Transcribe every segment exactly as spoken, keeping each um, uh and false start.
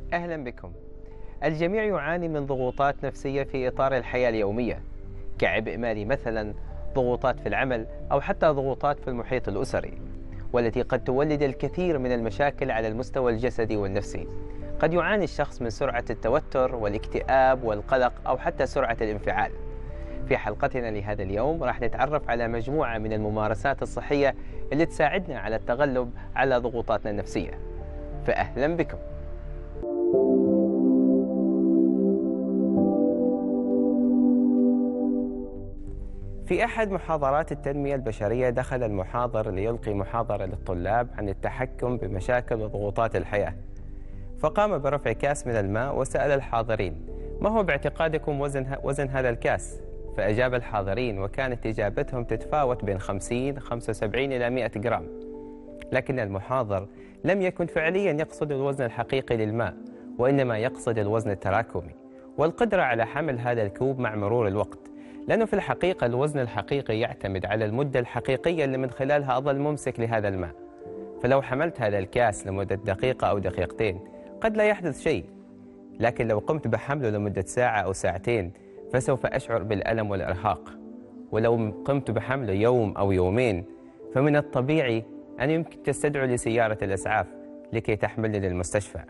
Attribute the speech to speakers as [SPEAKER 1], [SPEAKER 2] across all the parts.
[SPEAKER 1] أهلا بكم. الجميع يعاني من ضغوطات نفسية في إطار الحياة اليومية، كعبء مالي مثلا، ضغوطات في العمل، أو حتى ضغوطات في المحيط الأسري، والتي قد تولد الكثير من المشاكل على المستوى الجسدي والنفسي. قد يعاني الشخص من سرعة التوتر والاكتئاب والقلق أو حتى سرعة الانفعال. في حلقتنا لهذا اليوم راح نتعرف على مجموعة من الممارسات الصحية اللي تساعدنا على التغلب على ضغوطاتنا النفسية. فأهلا بكم. في أحد محاضرات التنمية البشرية دخل المحاضر ليلقي محاضرة للطلاب عن التحكم بمشاكل وضغوطات الحياة، فقام برفع كاس من الماء وسأل الحاضرين: ما هو باعتقادكم وزن, وزن هذا الكاس؟ فأجاب الحاضرين وكانت إجابتهم تتفاوت بين خمسين خمسة وسبعين إلى مئة جرام، لكن المحاضر لم يكن فعليا يقصد الوزن الحقيقي للماء، وإنما يقصد الوزن التراكمي والقدرة على حمل هذا الكوب مع مرور الوقت، لأنه في الحقيقة الوزن الحقيقي يعتمد على المدة الحقيقية اللي من خلالها أظل ممسك لهذا الماء. فلو حملت هذا الكاس لمدة دقيقة أو دقيقتين قد لا يحدث شيء، لكن لو قمت بحمله لمدة ساعة أو ساعتين فسوف أشعر بالألم والإرهاق، ولو قمت بحمله يوم أو يومين فمن الطبيعي أن يمكن تستدعو لسيارة الإسعاف لكي تحملني للمستشفى.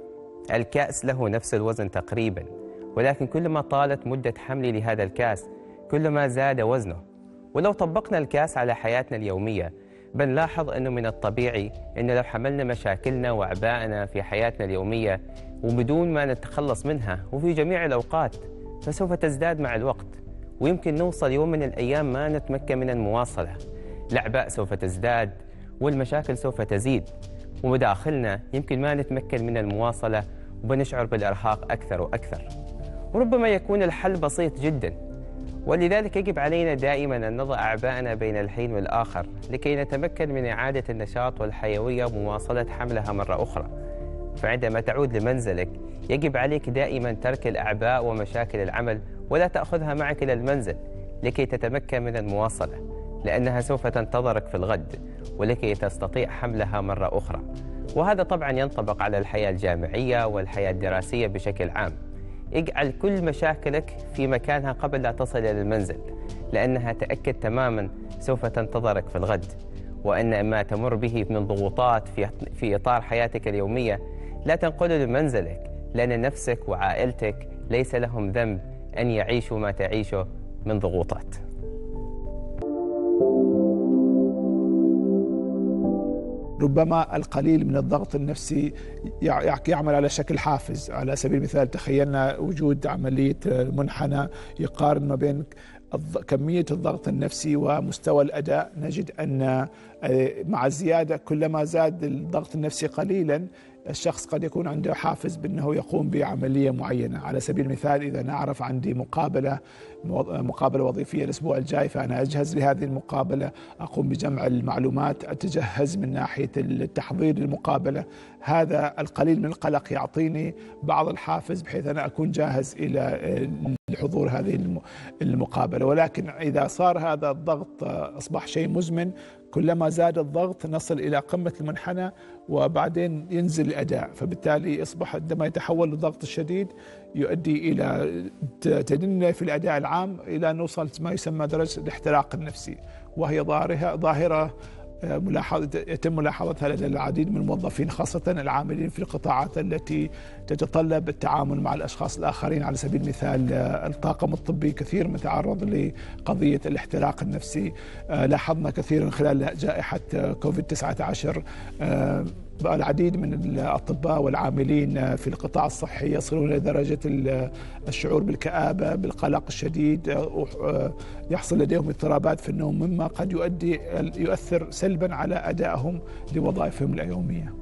[SPEAKER 1] الكأس له نفس الوزن تقريبا، ولكن كلما طالت مدة حملي لهذا الكاس كلما زاد وزنه. ولو طبقنا الكاس على حياتنا اليومية بنلاحظ أنه من الطبيعي أن لو حملنا مشاكلنا وأعبائنا في حياتنا اليومية وبدون ما نتخلص منها وفي جميع الأوقات فسوف تزداد مع الوقت، ويمكن نوصل يوم من الأيام ما نتمكن من المواصلة. الأعباء سوف تزداد والمشاكل سوف تزيد، ومداخلنا يمكن ما نتمكن من المواصلة وبنشعر بالإرهاق أكثر وأكثر. وربما يكون الحل بسيط جدا، ولذلك يجب علينا دائما أن نضع أعباءنا بين الحين والآخر لكي نتمكن من إعادة النشاط والحيوية ومواصلة حملها مرة أخرى. فعندما تعود لمنزلك يجب عليك دائما ترك الأعباء ومشاكل العمل ولا تأخذها معك إلى المنزل لكي تتمكن من المواصلة، لأنها سوف تنتظرك في الغد ولكي تستطيع حملها مرة أخرى. وهذا طبعا ينطبق على الحياة الجامعية والحياة الدراسية بشكل عام. اجعل كل مشاكلك في مكانها قبل لا تصل إلى المنزل، لأنها تأكد تماما سوف تنتظرك في الغد. وأن ما تمر به من ضغوطات في في إطار حياتك اليومية لا تنقله لمنزلك، لأن نفسك وعائلتك ليس لهم ذنب أن يعيشوا ما تعيشه من ضغوطات.
[SPEAKER 2] ربما القليل من الضغط النفسي يعمل على شكل حافز. على سبيل المثال تخيلنا وجود عملية منحنى يقارن ما بين كمية الضغط النفسي ومستوى الأداء، نجد أن مع الزيادة كلما زاد الضغط النفسي قليلا الشخص قد يكون عنده حافز بأنه يقوم بعملية معينة. على سبيل المثال إذا نعرف عندي مقابلة مقابلة وظيفية الأسبوع الجاي، فأنا أجهز لهذه المقابلة، أقوم بجمع المعلومات، أتجهز من ناحية التحضير للمقابلة. هذا القليل من القلق يعطيني بعض الحافز بحيث أنا أكون جاهز إلى لحضور هذه المقابلة. ولكن إذا صار هذا الضغط أصبح شيء مزمن، كلما زاد الضغط نصل إلى قمة المنحنى وبعدين ينزل الأداء، فبالتالي يصبح عندما يتحول للضغط الشديد يؤدي إلى تدني في الأداء العام إلى أن نوصل ما يسمى درجة الاحتراق النفسي، وهي ظاهرة ظاهرة ملاحظة يتم ملاحظتها لدى العديد من الموظفين خاصة العاملين في القطاعات التي تتطلب التعامل مع الأشخاص الآخرين. على سبيل المثال الطاقم الطبي كثير متعرض لقضية الاحتراق النفسي. لاحظنا كثيرا خلال جائحة كوفيد تسعة عشر العديد من الأطباء والعاملين في القطاع الصحي يصلون إلى درجة الشعور بالكآبة، بالقلق الشديد، يحصل لديهم اضطرابات في النوم، مما قد يؤدي يؤثر سلبا على أدائهم لوظائفهم اليومية.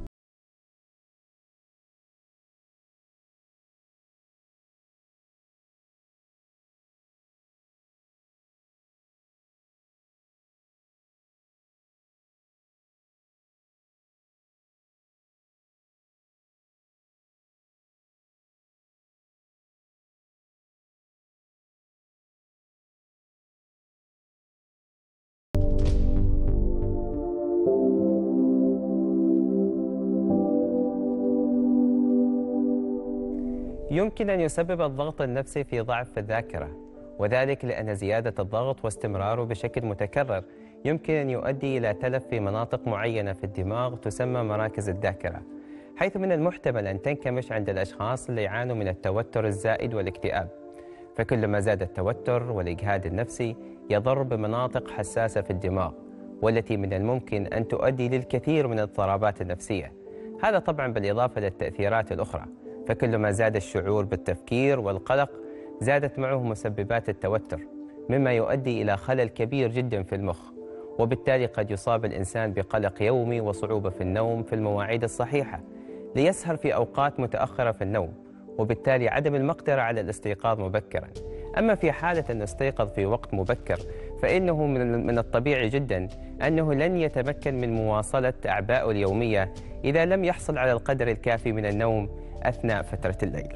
[SPEAKER 1] يمكن أن يسبب الضغط النفسي في ضعف في الذاكرة، وذلك لأن زيادة الضغط واستمراره بشكل متكرر يمكن أن يؤدي إلى تلف في مناطق معينة في الدماغ تسمى مراكز الذاكرة، حيث من المحتمل أن تنكمش عند الأشخاص اللي يعانوا من التوتر الزائد والاكتئاب. فكلما زاد التوتر والإجهاد النفسي يضر بمناطق حساسة في الدماغ، والتي من الممكن أن تؤدي للكثير من الاضطرابات النفسية. هذا طبعا بالإضافة للتأثيرات الأخرى، فكلما زاد الشعور بالتفكير والقلق زادت معه مسببات التوتر، مما يؤدي إلى خلل كبير جدا في المخ، وبالتالي قد يصاب الإنسان بقلق يومي وصعوبة في النوم في المواعيد الصحيحة، ليسهر في أوقات متأخرة في النوم، وبالتالي عدم المقدرة على الاستيقاظ مبكرا. أما في حالة أن استيقظ في وقت مبكر فإنه من الطبيعي جدا أنه لن يتمكن من مواصلة أعبائه اليومية إذا لم يحصل على القدر الكافي من النوم أثناء فترة الليل.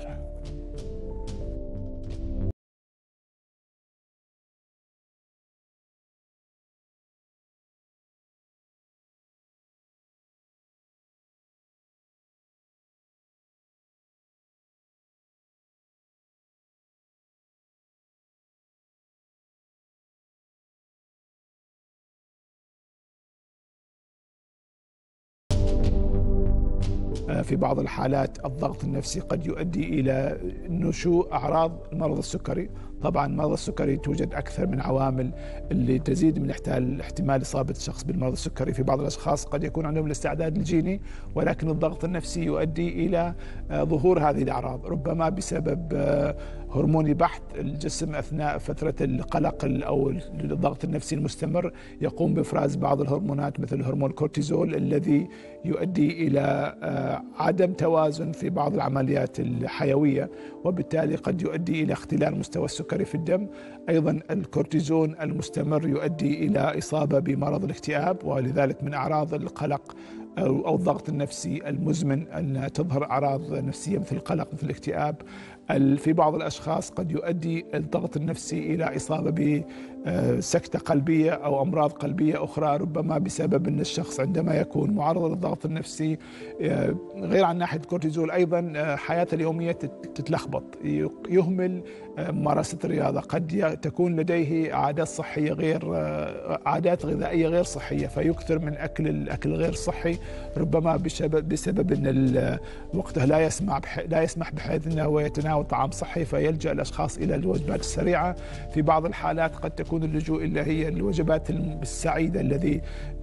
[SPEAKER 2] في بعض الحالات الضغط النفسي قد يؤدي إلى نشوء أعراض المرض السكري. طبعا مرض السكري توجد أكثر من عوامل اللي تزيد من احتمال إصابة الشخص بالمرض السكري. في بعض الأشخاص قد يكون عندهم الاستعداد الجيني، ولكن الضغط النفسي يؤدي إلى ظهور هذه الأعراض، ربما بسبب هرموني بحت الجسم أثناء فترة القلق أو الضغط النفسي المستمر يقوم بإفراز بعض الهرمونات مثل هرمون الكورتيزول الذي يؤدي إلى عدم توازن في بعض العمليات الحيوية، وبالتالي قد يؤدي إلى اختلال مستوى السكري في الدم. أيضا الكورتيزون المستمر يؤدي إلى إصابة بمرض الاكتئاب، ولذلك من أعراض القلق أو الضغط النفسي المزمن أن تظهر أعراض نفسية مثل القلق مثل الاكتئاب. في بعض الأشخاص قد يؤدي الضغط النفسي إلى إصابة بسكتة قلبية أو أمراض قلبية أخرى، ربما بسبب أن الشخص عندما يكون معرض للضغط النفسي غير عن ناحية الكورتيزول أيضا حياته اليومية تتلخبط، يهمل ممارسة الرياضة، قد تكون لديه عادات صحية غير عادات غذائية غير صحية فيكثر من أكل الأكل غير صحي، ربما بسبب بسبب أن وقته لا يسمح لا يسمح بحيث أنه يتناول طعام صحي فيلجأ الأشخاص إلى الوجبات السريعة. في بعض الحالات قد تكون اللجوء إلى هي الوجبات السعيدة الذي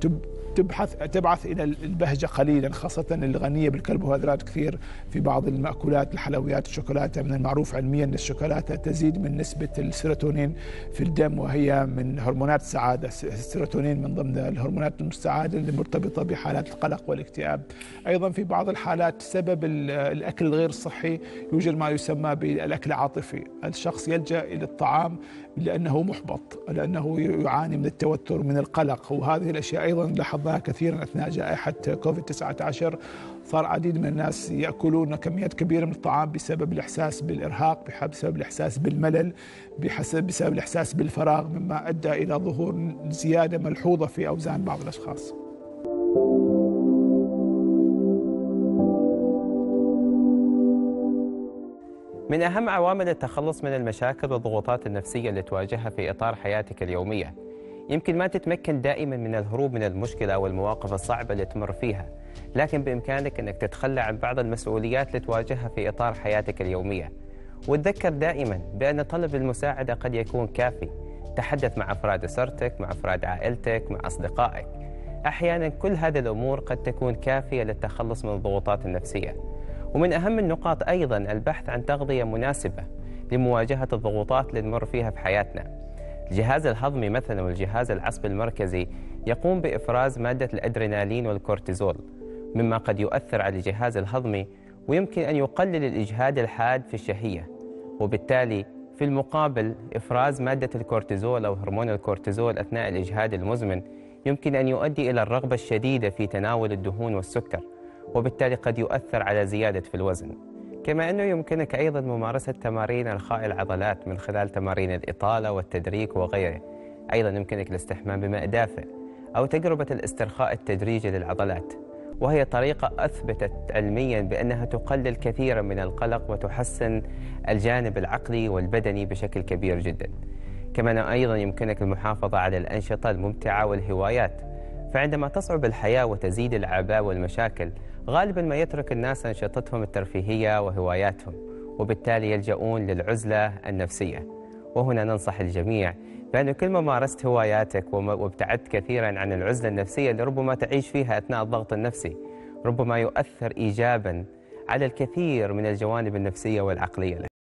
[SPEAKER 2] تبحث تبعث إلى البهجة قليلا، خاصة الغنية بالكربوهيدرات كثير. في بعض المأكولات الحلويات الشوكولاتة من المعروف علميا أن الشوكولاتة تزيد من نسبة السيروتونين في الدم، وهي من هرمونات السعادة. السيروتونين من ضمن الهرمونات السعادة اللي مرتبطة بحالات القلق والاكتئاب. أيضا في بعض الحالات سبب الأكل الغير صحي يوجد ما يسمى بالأكل العاطفي، الشخص يلجأ إلى الطعام لأنه محبط، لأنه يعاني من التوتر من القلق، وهذه الأشياء أيضا لاحظناها كثيرا أثناء جائحة كوفيد تسعة عشر. صار عديد من الناس يأكلون كميات كبيرة من الطعام بسبب الإحساس بالإرهاق، بسبب الإحساس بالملل، بسبب الإحساس بالفراغ، مما أدى إلى ظهور زيادة ملحوظة في أوزان بعض الأشخاص.
[SPEAKER 1] من أهم عوامل التخلص من المشاكل والضغوطات النفسية اللي تواجهها في إطار حياتك اليومية، يمكن ما تتمكن دائما من الهروب من المشكلة أو المواقف الصعبة اللي تمر فيها، لكن بإمكانك أنك تتخلى عن بعض المسؤوليات اللي تواجهها في إطار حياتك اليومية. وتذكر دائما بأن طلب المساعدة قد يكون كافي. تحدث مع أفراد أسرتك، مع أفراد عائلتك، مع أصدقائك. أحيانا كل هذه الأمور قد تكون كافية للتخلص من الضغوطات النفسية. ومن أهم النقاط أيضا البحث عن تغذية مناسبة لمواجهة الضغوطات اللي نمر فيها في حياتنا. الجهاز الهضمي مثلا والجهاز العصبي المركزي يقوم بإفراز مادة الأدرينالين والكورتيزول، مما قد يؤثر على الجهاز الهضمي ويمكن أن يقلل الإجهاد الحاد في الشهية. وبالتالي في المقابل إفراز مادة الكورتيزول أو هرمون الكورتيزول أثناء الإجهاد المزمن يمكن أن يؤدي إلى الرغبة الشديدة في تناول الدهون والسكر، وبالتالي قد يؤثر على زيادة في الوزن. كما أنه يمكنك أيضا ممارسة تمارين إرخاء العضلات من خلال تمارين الإطالة والتدريج وغيره. أيضا يمكنك الاستحمام بماء دافئ أو تجربة الاسترخاء التدريجي للعضلات. وهي طريقة أثبتت علميا بأنها تقلل كثيرا من القلق وتحسن الجانب العقلي والبدني بشكل كبير جدا. كما أيضا يمكنك المحافظة على الأنشطة الممتعة والهوايات، فعندما تصعب الحياة وتزيد الأعباء والمشاكل غالبا ما يترك الناس أنشطتهم الترفيهية وهواياتهم، وبالتالي يلجؤون للعزلة النفسية. وهنا ننصح الجميع بأن كل ما مارست هواياتك وابتعدت كثيرا عن العزلة النفسية اللي ربما تعيش فيها أثناء الضغط النفسي، ربما يؤثر إيجابا على الكثير من الجوانب النفسية والعقلية لك.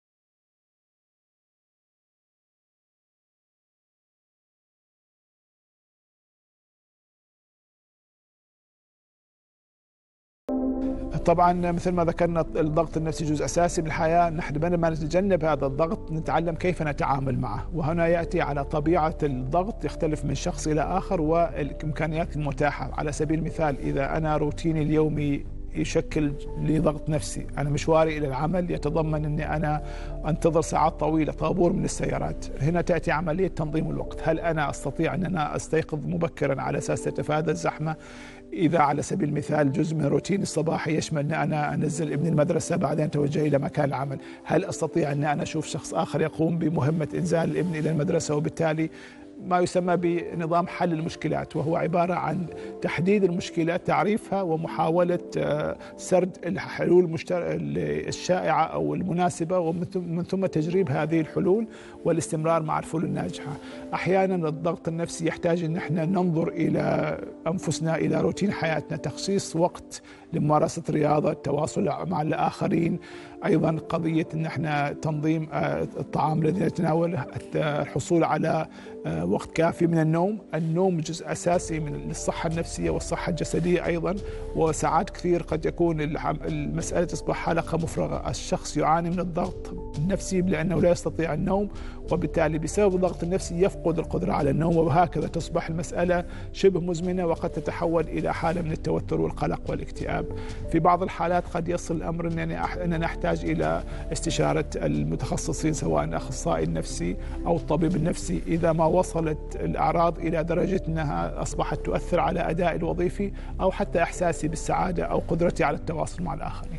[SPEAKER 2] طبعا مثل ما ذكرنا الضغط النفسي جزء اساسي من الحياه، نحن بدل ما نتجنب هذا الضغط نتعلم كيف نتعامل معه، وهنا ياتي على طبيعه الضغط يختلف من شخص الى اخر والامكانيات المتاحه. على سبيل المثال اذا انا روتيني اليومي يشكل لي ضغط نفسي، أنا مشواري إلى العمل يتضمن أني أنا أنتظر ساعات طويلة، طابور من السيارات، هنا تأتي عملية تنظيم الوقت. هل أنا أستطيع أن أنا أستيقظ مبكرا على أساس أتفادى الزحمة؟ إذا على سبيل المثال جزء من روتيني الصباحي يشمل أن أنا أنزل ابني المدرسة بعدين أتوجه إلى مكان العمل، هل أستطيع أن أنا أشوف شخص آخر يقوم بمهمة إنزال الابن إلى المدرسة، وبالتالي ما يسمى بنظام حل المشكلات، وهو عبارة عن تحديد المشكلة، تعريفها، ومحاولة سرد الحلول الشائعة أو المناسبة، ومن ثم تجريب هذه الحلول والاستمرار مع الحلول الناجحة. أحيانا الضغط النفسي يحتاج أن احنا ننظر إلى أنفسنا، إلى روتين حياتنا، تخصيص وقت لممارسة رياضة، التواصل مع الآخرين، أيضا قضية أن احنا تنظيم الطعام الذي نتناوله، الحصول على وقت كافي من النوم. النوم جزء أساسي من الصحة النفسية والصحة الجسدية أيضا، وساعات كثير قد يكون المسألة تصبح حلقة مفرغة، الشخص يعاني من الضغط النفسي لأنه لا يستطيع النوم، وبالتالي بسبب الضغط النفسي يفقد القدرة على النوم، وهكذا تصبح المسألة شبه مزمنة وقد تتحول إلى حالة من التوتر والقلق والاكتئاب. في بعض الحالات قد يصل الأمر أننا نحتاج إلى استشارة المتخصصين سواء الأخصائي النفسي أو الطبيب النفسي إذا ما وصلت الأعراض إلى درجة أنها أصبحت تؤثر على أدائي الوظيفي أو حتى إحساسي بالسعادة أو قدرتي على التواصل مع الآخرين.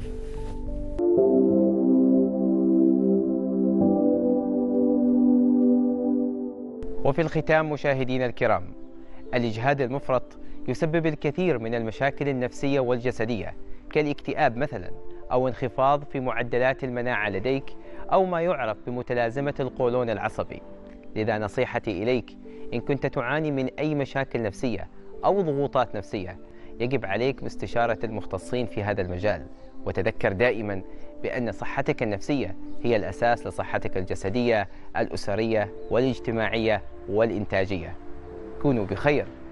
[SPEAKER 1] وفي الختام مشاهدينا الكرام، الإجهاد المفرط يسبب الكثير من المشاكل النفسية والجسدية كالاكتئاب مثلا، أو انخفاض في معدلات المناعة لديك، أو ما يعرف بمتلازمة القولون العصبي. لذا نصيحتي إليك، إن كنت تعاني من أي مشاكل نفسية أو ضغوطات نفسية، يجب عليك باستشارة المختصين في هذا المجال، وتذكر دائما بأن صحتك النفسية هي الأساس لصحتك الجسدية، الأسرية والاجتماعية والإنتاجية. كونوا بخير.